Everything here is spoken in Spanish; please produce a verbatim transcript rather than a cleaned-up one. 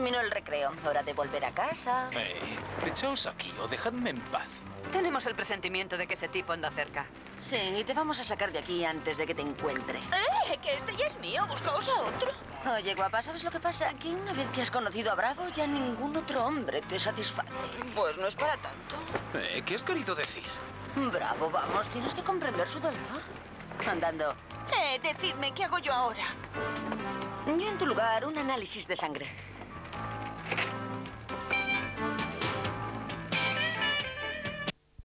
Terminó el recreo. Hora de volver a casa. Hey, echaos aquí o dejadme en paz. Tenemos el presentimiento de que ese tipo anda cerca. Sí, y te vamos a sacar de aquí antes de que te encuentre. ¡Eh! Que este ya es mío. Buscaos a otro. Oye, guapa, ¿sabes lo que pasa? Que una vez que has conocido a Bravo, ya ningún otro hombre te satisface. Pues no es para tanto. Eh, ¿Qué has querido decir? Bravo, vamos, tienes que comprender su dolor. Andando. Eh, decidme, ¿qué hago yo ahora? Yo en tu lugar, un análisis de sangre.